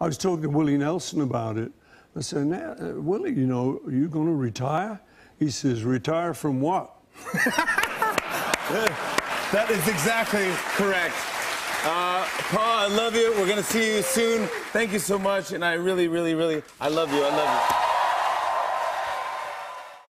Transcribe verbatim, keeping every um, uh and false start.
I was talking to Willie Nelson about it. I said, now, uh, Willie, you know, are you going to retire? He says, retire from what? That is exactly correct. Uh, Paul, I love you. We're going to see you soon. Thank you so much. And I really, really, really, I love you. I love you.